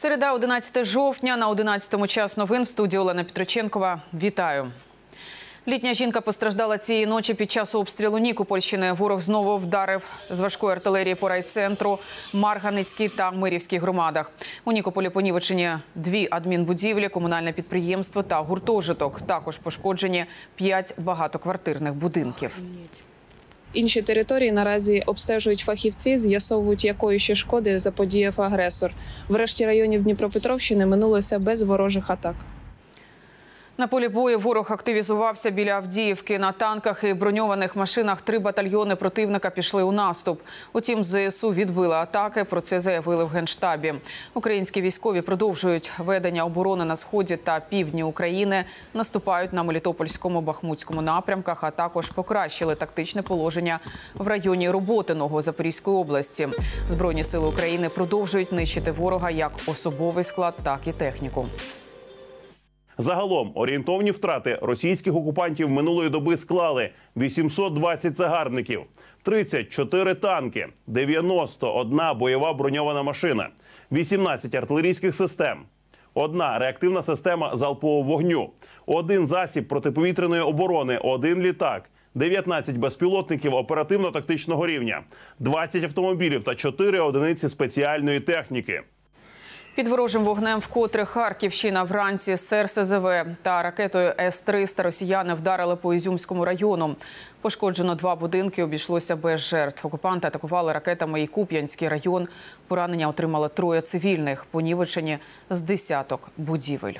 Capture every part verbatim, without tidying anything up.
Середа, одинадцяте жовтня, на одинадцятому час новин. В студії Олена Петроченкова. Вітаю. Літня жінка постраждала цієї ночі під час обстрілу Нікопольщини. Ворог знову вдарив з важкої артилерії по райцентру, Марганецькій та Мирівській громадах. У Нікополі понівечені дві адмінбудівлі, комунальне підприємство та гуртожиток. Також пошкоджені п'ять багатоквартирних будинків. Інші території наразі обстежують фахівці, з'ясовують, якої ще шкоди заподіяв агресор. В решті районів Дніпропетровщини минулося без ворожих атак. На полі бою ворог активізувався біля Авдіївки. На танках і броньованих машинах три батальйони противника пішли у наступ. Утім, ЗСУ відбили атаки, про це заявили в Генштабі. Українські військові продовжують ведення оборони на сході та півдні України, наступають на Мелітопольському, Бахмутському напрямках, а також покращили тактичне положення в районі Роботиного Запорізької області. Збройні сили України продовжують нищити ворога як особовий склад, так і техніку. Загалом орієнтовні втрати російських окупантів минулої доби склали вісімсот двадцять загарбників, тридцять чотири танки, дев'яносто одна бойова броньована машина, вісімнадцять артилерійських систем, одна реактивна система залпового вогню, один засіб протиповітряної оборони, один літак, дев'ятнадцять безпілотників оперативно-тактичного рівня, двадцять автомобілів та чотири одиниці спеціальної техніки. Під ворожим вогнем вкотре Харківщина. Вранці з ес ер се ве та ракетою ес триста росіяни вдарили по Ізюмському району. Пошкоджено два будинки, обійшлося без жертв. Окупанти атакували ракетами і Куп'янський район. Поранення отримали троє цивільних, понівечені з десяток будівель.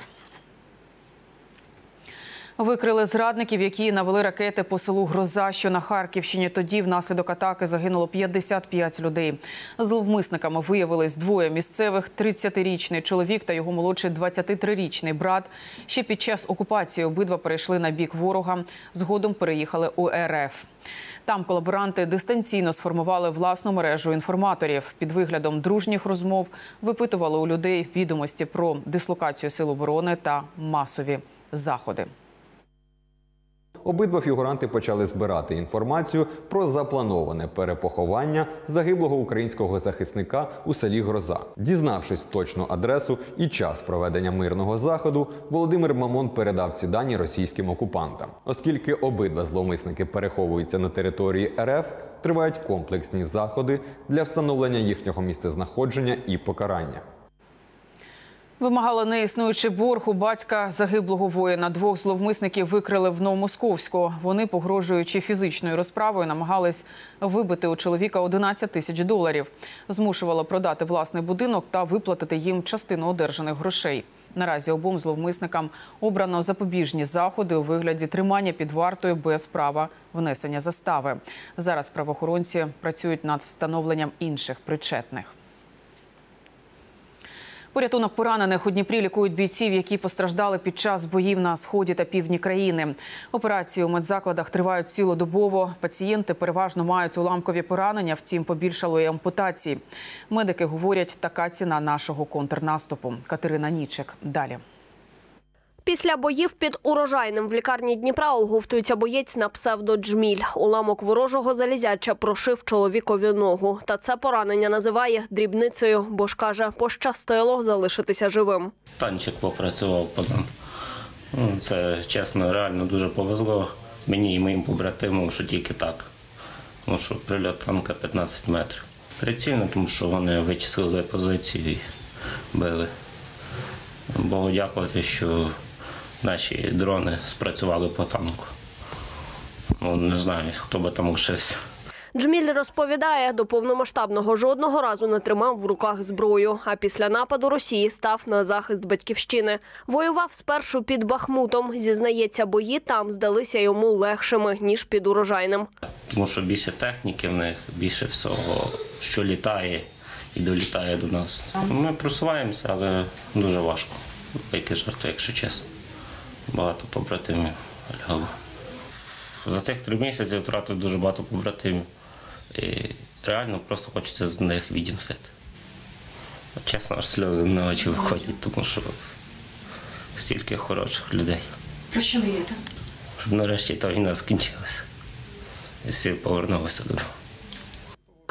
Викрили зрадників, які навели ракети по селу Гроза, що на Харківщині. Тоді внаслідок атаки загинуло п'ятдесят п'ять людей. Зловмисниками виявились двоє місцевих – тридцятирічний чоловік та його молодший двадцятитрирічний брат. Ще під час окупації обидва перейшли на бік ворога, згодом переїхали у ер еф. Там колаборанти дистанційно сформували власну мережу інформаторів. Під виглядом дружніх розмов випитували у людей відомості про дислокацію сил оборони та масові заходи. Обидва фігуранти почали збирати інформацію про заплановане перепоховання загиблого українського захисника у селі Гроза. Дізнавшись точну адресу і час проведення мирного заходу, Володимир Мамон передав ці дані російським окупантам. Оскільки обидва зловмисники переховуються на території ер еф, тривають комплексні заходи для встановлення їхнього місцезнаходження і покарання. Вимагали неіснуючий борг у батька загиблого воїна. Двох зловмисників викрили в Новомосковську. Вони, погрожуючи фізичною розправою, намагались вибити у чоловіка одинадцять тисяч доларів. Змушували продати власний будинок та виплатити їм частину одержаних грошей. Наразі обом зловмисникам обрано запобіжні заходи у вигляді тримання під вартою без права внесення застави. Зараз правоохоронці працюють над встановленням інших причетних. Порятунок поранених у Дніпрі лікують бійців, які постраждали під час боїв на сході та півдні країни. Операції у медзакладах тривають цілодобово. Пацієнти переважно мають уламкові поранення, втім побільшало і ампутацій. Медики говорять, така ціна нашого контрнаступу. Катерина Нічик. Далі. Після боїв під Урожайним в лікарні Дніпра оговтується боєць на псевдо Джміль. Уламок ворожого залізяча прошив чоловікові ногу. Та це поранення називає дрібницею, бо ж каже, пощастило залишитися живим. Танчик попрацював по нам. Це, чесно, реально дуже повезло мені і моїм побратимам, що тільки так. Тому що прильот танка п'ятнадцять метрів. Прицільно, тому що вони вичислили позицію і били. Богу дякувати, що наші дрони спрацювали по танку. Ну, не знаю, хто би там лишився. Джміль розповідає, до повномасштабного жодного разу не тримав в руках зброю, а після нападу Росії став на захист батьківщини. Воював спершу під Бахмутом. Зізнається, бої там здалися йому легшими, ніж під Урожайним. Тому що більше техніки в них, більше всього, що літає і долітає до нас. Ми просуваємося, але дуже важко. Великі жертви, якщо чесно. Багато побратимів лягало. За тих три місяці втратив дуже багато побратимів. І реально просто хочеться з них відімстити. Чесно, аж сльози на очі виходять, тому що стільки хороших людей. Про що мрієте? Щоб нарешті та війна скінчилася. І всі повернулися додому.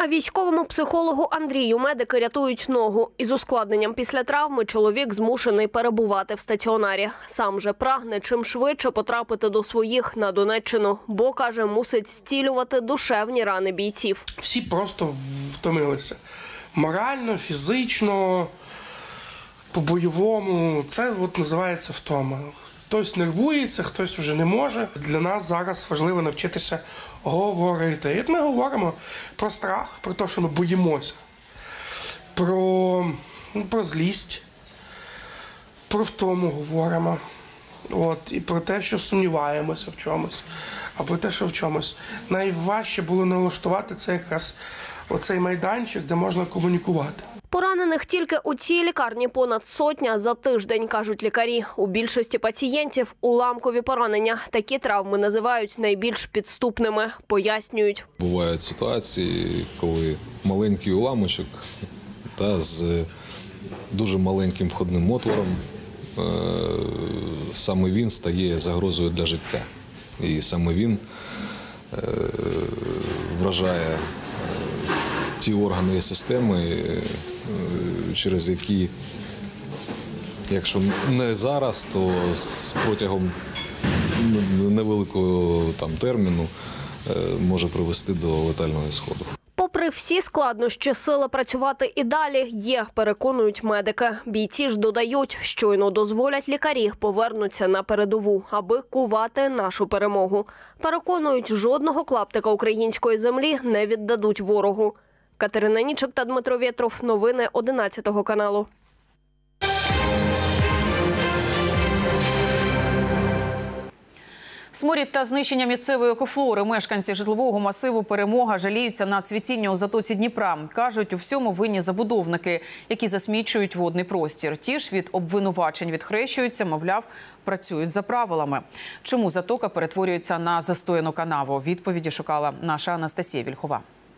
А військовому психологу Андрію медики рятують ногу. Із ускладненням після травми чоловік змушений перебувати в стаціонарі. Сам же прагне чим швидше потрапити до своїх на Донеччину, бо, каже, мусить зцілювати душевні рани бійців. Всі просто втомилися. Морально, фізично, по-бойовому. Це от називається втома. Хтось нервується, хтось вже не може. Для нас зараз важливо навчитися говорити. І от ми говоримо про страх, про те, що ми боїмося, про, про злість, про втому говоримо. От, і про те, що сумніваємося в чомусь, а про те, що в чомусь. Найважче було налаштувати це якраз оцей майданчик, де можна комунікувати. Поранених тільки у цій лікарні понад сотня за тиждень, кажуть лікарі. У більшості пацієнтів – уламкові поранення. Такі травми називають найбільш підступними, пояснюють. Бувають ситуації, коли маленький уламочок та з дуже маленьким входним отвором, саме він стає загрозою для життя. І саме він вражає ті органи і системи, через які, якщо не зараз, то протягом невеликого там терміну може привести до летального ісходу. Попри всі складнощі, сили працювати і далі є, переконують медики. Бійці ж додають, щойно дозволять лікарі, повернуться на передову, аби кувати нашу перемогу. Переконують, жодного клаптика української землі не віддадуть ворогу. Катерина Нічик та Дмитро Вєтров. Новини одинадцятого каналу. Сморід та знищення місцевої екофлори. Мешканці житлового масиву «Перемога» жаліються на цвітіння у затоці Дніпра. Кажуть, у всьому винні забудовники, які засмічують водний простір. Ті ж від обвинувачень відхрещуються, мовляв, працюють за правилами. Чому затока перетворюється на застояну канаву? Відповіді шукала наша Анастасія Вільхова.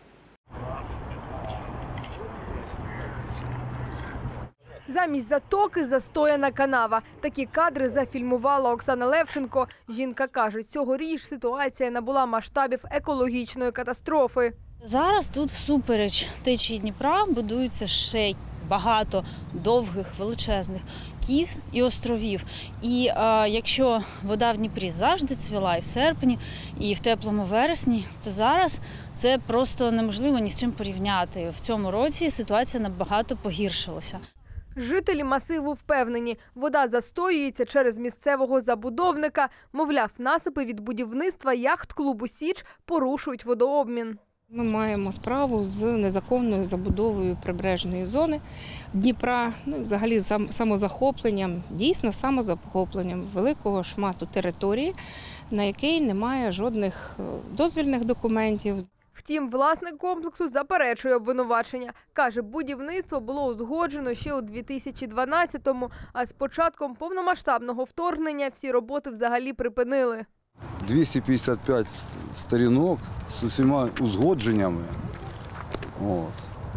Замість затоки – застояна канава. Такі кадри зафільмувала Оксана Левченко. Жінка каже, цьогоріч ситуація набула масштабів екологічної катастрофи. Зараз тут всупереч течії Дніпра будуються ще багато довгих, величезних кіз і островів. І е, якщо вода в Дніпрі завжди цвіла і в серпні, і в теплому вересні, то зараз це просто неможливо ні з чим порівняти. В цьому році ситуація набагато погіршилася. Жителі масиву впевнені, вода застоюється через місцевого забудовника. Мовляв, насипи від будівництва яхт-клубу «Січ» порушують водообмін. Ми маємо справу з незаконною забудовою прибережної зони Дніпра, ну, взагалі самозахопленням, дійсно самозахопленням великого шмату території, на якій немає жодних дозвільних документів. Втім, власник комплексу заперечує обвинувачення. Каже, будівництво було узгоджено ще у дві тисячі дванадцятому, а з початком повномасштабного вторгнення всі роботи взагалі припинили. двісті п'ятдесят п'ять сторінок з усіма узгодженнями. От.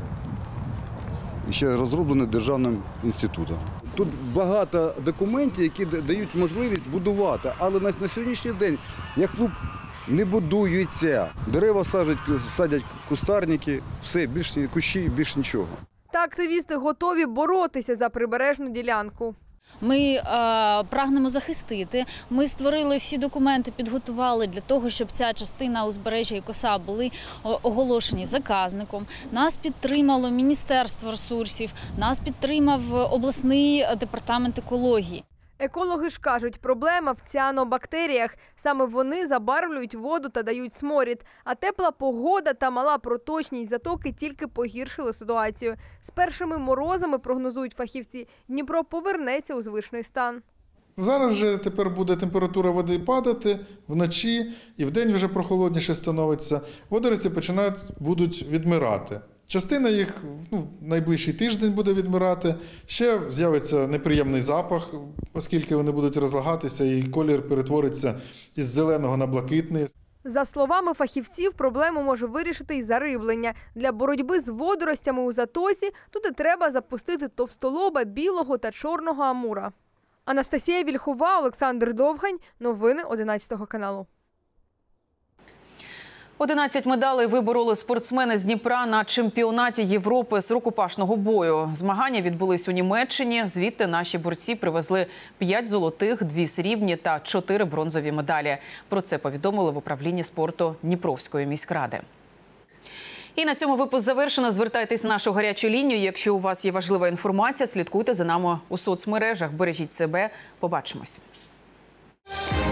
І ще розроблені державним інститутом. Тут багато документів, які дають можливість будувати, але на, на сьогоднішній день яхт-клуб не будується. Дерева садять, садять кустарники, все, більше кущі, більш нічого. Та активісти готові боротися за прибережну ділянку. Ми е, прагнемо захистити. Ми створили всі документи, підготували для того, щоб ця частина узбережжя і коса були оголошені заказником. Нас підтримало Міністерство ресурсів, нас підтримав обласний департамент екології. Екологи ж кажуть, проблема в ціанобактеріях. Саме вони забарвлюють воду та дають сморід. А тепла погода та мала проточність затоки тільки погіршили ситуацію. З першими морозами, прогнозують фахівці, Дніпро повернеться у звичний стан. Зараз вже тепер буде температура води падати вночі, і вдень вже прохолодніше становиться. Водорослі починають, будуть відмирати. Частина їх ну, найближчий тиждень буде відмирати. Ще з'явиться неприємний запах, оскільки вони будуть розлагатися і колір перетвориться із зеленого на блакитний. За словами фахівців, проблему може вирішити і зариблення. Для боротьби з водоростями у затосі туди треба запустити товстолоба, білого та чорного амура. Анастасія Вільхова, Олександр Довгань. Новини одинадцятого каналу. одинадцять медалей вибороли спортсмени з Дніпра на чемпіонаті Європи з рукопашного бою. Змагання відбулись у Німеччині. Звідти наші борці привезли п'ять золотих, дві срібні та чотири бронзові медалі. Про це повідомили в управлінні спорту Дніпровської міськради. І на цьому випуск завершено. Звертайтесь на нашу гарячу лінію. Якщо у вас є важлива інформація, слідкуйте за нами у соцмережах. Бережіть себе. Побачимось.